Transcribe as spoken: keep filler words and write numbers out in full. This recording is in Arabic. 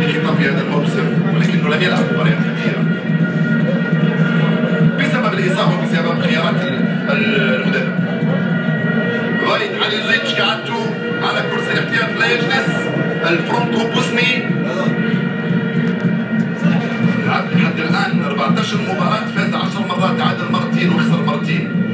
لخطاب في هذا الموسم ولكنه لم يلعب مباريات كثيرة بسبب الإصابة وبسبب خيارات المدرب. رايد علي زيتش قعدته على كرسي الاحتياط لا يجلس الفرونتو بوسني. لعب لحد الآن أربعطاش مباراة، فاز عشر مرات، تعادل مرتين وخسر مرتين.